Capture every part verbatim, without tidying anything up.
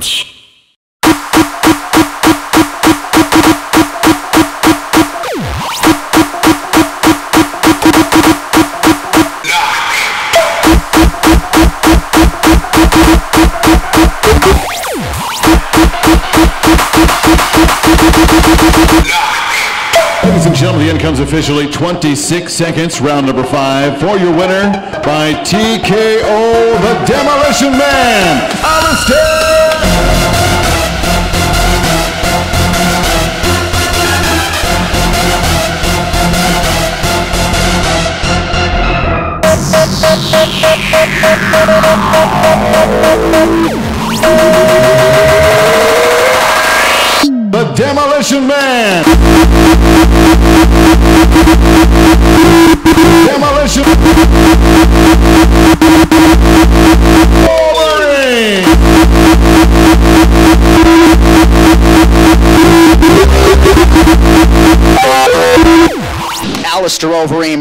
Ladies and gentlemen, the end comes officially twenty-six seconds, round number five, for your winner by T K O, the Demolition Man, Alistair! The Demolition Man! Demolition! Wolverine! Alistair Wolverine.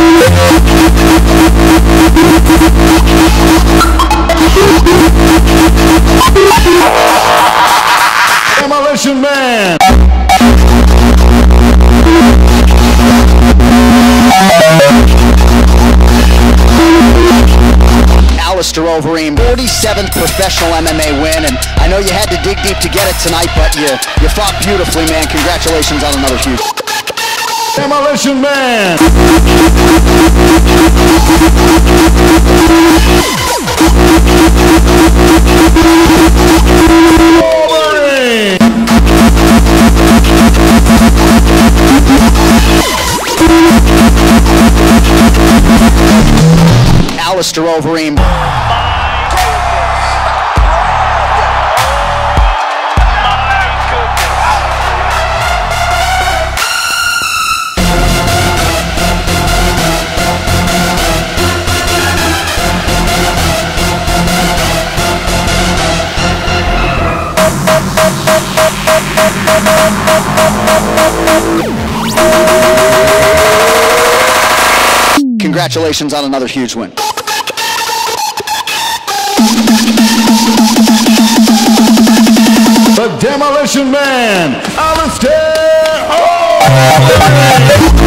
Demolition Man! Alistair Wolverine, forty-seventh professional M M A win, and I know you had to dig deep to get it tonight, but you, you fought beautifully, man. Congratulations on another huge... Demolition Man! Wolverine! Alistair Wolverine. Congratulations on another huge win. The Demolition Man, Alistair! Oh!